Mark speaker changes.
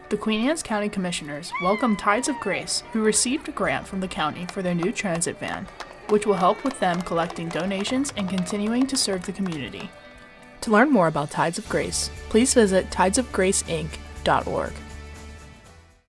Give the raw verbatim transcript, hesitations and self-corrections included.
Speaker 1: The Queen Anne's County Commissioners welcome Tides of Grace, who received a grant from the county for their new transit van, which will help with them collecting donations and continuing to serve the community. To learn more about Tides of Grace, please visit tides of grace inc dot org.